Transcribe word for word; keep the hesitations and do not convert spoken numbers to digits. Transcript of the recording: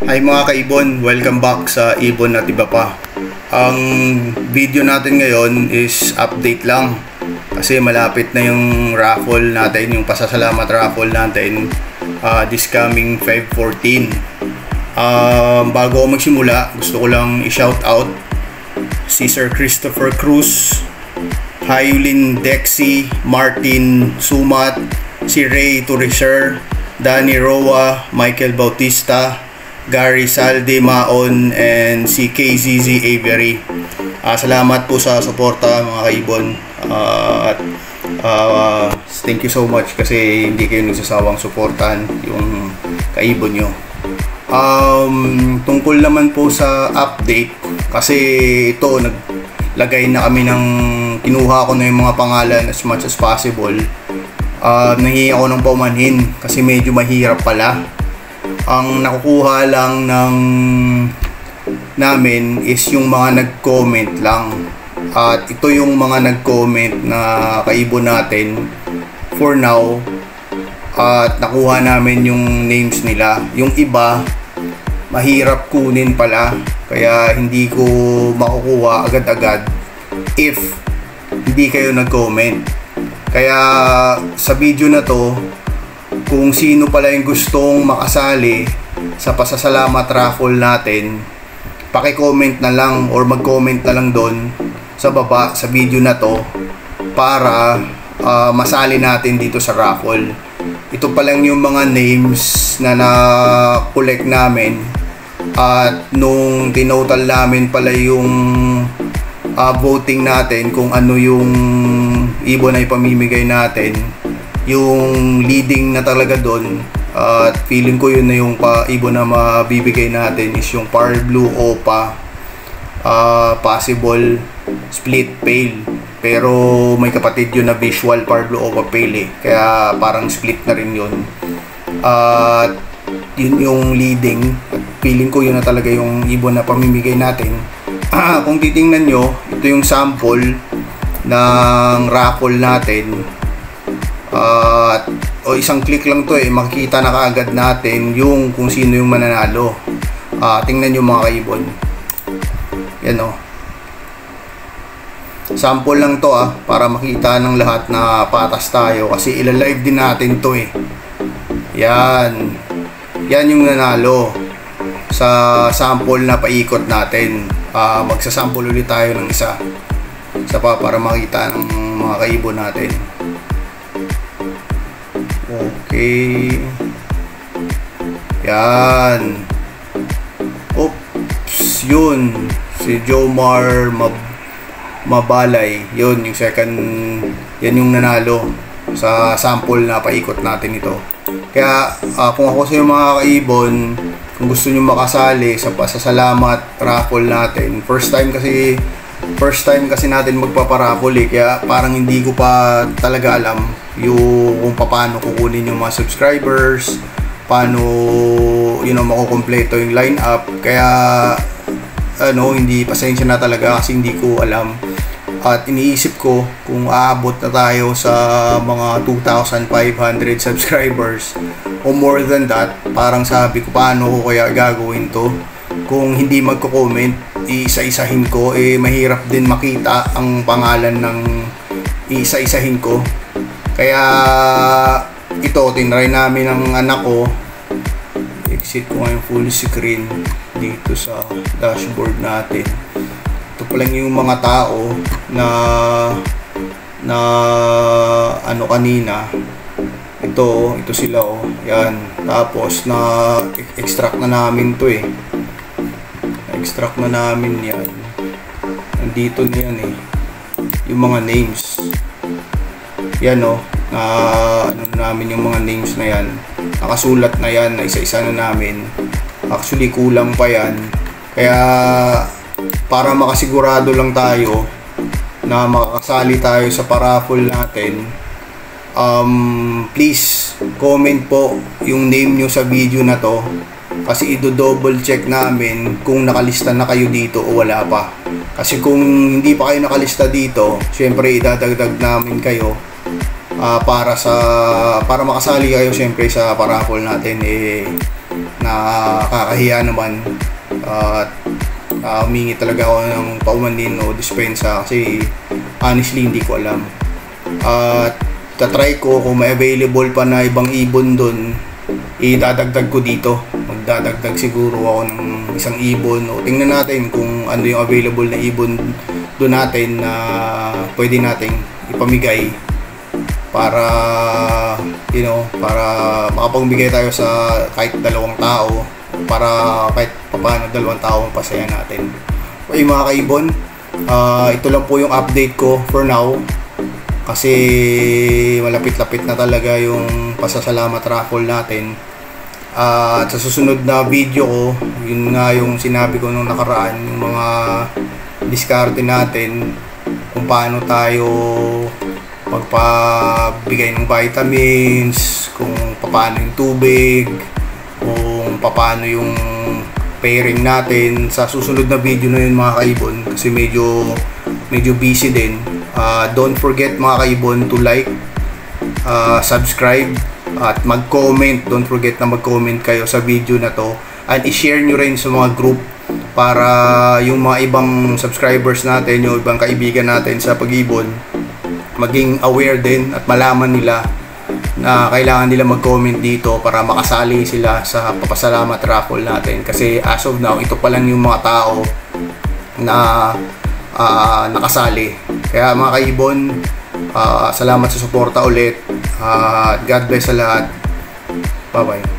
Hi mga kaibon, welcome back sa Ibon at Iba Pa. Ang video natin ngayon is update lang kasi malapit na yung raffle natin, yung pasasalamat raffle natin uh, this coming five fourteen. Uh, bago ako magsimula, gusto ko lang i-shout out si Sir Christopher Cruz, Hayulin Dexy, Martin Sumat, si Ray Turiser, Danny Roa, Michael Bautista, Gary Salde Maon, and si K Z Z Avery. Uh, salamat po sa suporta mga kaibon. Uh, at uh, thank you so much kasi hindi kayo nagsasawang suportahan yung kaibon nyo. Um, tungkol naman po sa update, kasi ito naglagay na kami ng, kinuha ko na yung mga pangalan as much as possible. Uh, Nangihingi ako ng paumanhin kasi medyo mahirap pala. Ang nakukuha lang ng namin is yung mga nag-comment lang. At ito yung mga nag-comment na kaibon natin for now. At nakuha namin yung names nila. Yung iba, mahirap kunin pala. Kaya hindi ko makukuha agad-agad if hindi kayo nag-comment. Kaya sa video na to, kung sino pala yung gustong makasali sa pasasalamat raffle natin, paki-comment na lang or mag-comment na lang doon sa baba sa video na to para uh, masali natin dito sa raffle. Ito pa lang yung mga names na na-collect namin at nung tinotal namin pala yung uh, voting natin kung ano yung ibon ay pamimigay natin, yung leading na talaga doon at uh, feeling ko yun na yung pa ibon na mabibigay natin is yung Pearl Blue Opa, uh, possible split pale, pero may kapatid yun na visual Pearl Blue Opa pale eh, kaya parang split na rin yun. At uh, yun yung leading at feeling ko yun na talaga yung ibon na pamimigay natin. Kung titingnan nyo, ito yung sample ng raffle natin. Uh, o isang click lang to eh, makikita na kaagad natin yung kung sino yung mananalo. Uh, tingnan nyo mga kaibon, yan o, sample lang to ah, para makita ng lahat na patas tayo kasi ilalive din natin to eh. Yan, yan yung nanalo sa sample na paikot natin. Uh, magsasample ulit tayo ng isa isa pa para makita ng mga kaibon natin. Okay. Yan. Oops, yun. Si Jomar Mab Mabalay. Yun, yung second, yan yung nanalo sa sample na paikot natin ito. Kaya, uh, kung ako sa mga kaibon, kung gusto nyo makasali sa pasasalamat raffle natin, first time kasi, first time kasi natin magpaparaffle eh, kaya parang hindi ko pa talaga alam yung kung paano kukunin yung mga subscribers, paano you know makukompleto yung lineup. Kaya ano, hindi, pasensya na talaga kasi hindi ko alam. At iniisip ko kung aabot na tayo sa mga two thousand five hundred subscribers o more than that, parang sabi ko paano ko kaya gagawin to kung hindi magko-comment, iisa-isahin ko, eh mahirap din makita ang pangalan ng isa-isahin ko. Kaya ito, tinry namin ng anak ko. Exit ko ngayon full screen dito sa dashboard natin. Ito pa lang yung mga tao na na ano kanina. Ito, ito sila oh. Yan. Tapos na extract na namin to eh. Extract na namin yan. Nandito na yan eh. Yung mga names. Yan o, na ano namin yung mga names na yan, nakasulat na yan, na isa-isa na namin. Actually kulang pa yan, kaya para makasigurado lang tayo na makakasali tayo sa paraffle natin, um, please comment po yung name nyo sa video na to kasi i-double check namin kung nakalista na kayo dito o wala pa. Kasi kung hindi pa kayo nakalista dito, syempre idadagdag namin kayo uh, para sa para makasali kayo syempre sa paraffle natin eh nakakahiya naman at uh, humingi talaga ako ng paumanhin o dispensa kasi honestly hindi ko alam. At uh, tatry ko kung may available pa na ibang ibon doon, idadagdag ko dito. Magdadagdag siguro ako ng isang ibon o tingnan natin kung ano yung available na ibon doon natin na pwede nating ipamigay para you know, para makapagbigay tayo sa kahit dalawang tao, para kahit paano dalawang tao ang pasaya natin. Okay mga kaibon, uh, ito lang po yung update ko for now kasi malapit-lapit na talaga yung pasasalamat raffle natin. Uh, at sa susunod na video ko, yun nga yung sinabi ko nung nakaraan, yung mga diskarte natin kung paano tayo magpabigay ng vitamins, kung paano yung tubig, kung paano yung pairing natin. Sa susunod na video na yun mga kaibon kasi medyo medyo busy din. Uh, don't forget mga kaibon to like, uh, subscribe at mag-comment. Don't forget na mag-comment kayo sa video na to and i-share nyo rin sa mga group para yung mga ibang subscribers natin, yung ibang kaibigan natin sa pag-ibon maging aware din at malaman nila na kailangan nila mag-comment dito para makasali sila sa papasalamat raffle natin. Kasi as of now, ito pa lang yung mga tao na uh, nakasali. Kaya mga kaibon, uh, salamat sa suporta ulit. Uh, God bless sa lahat. Bye bye.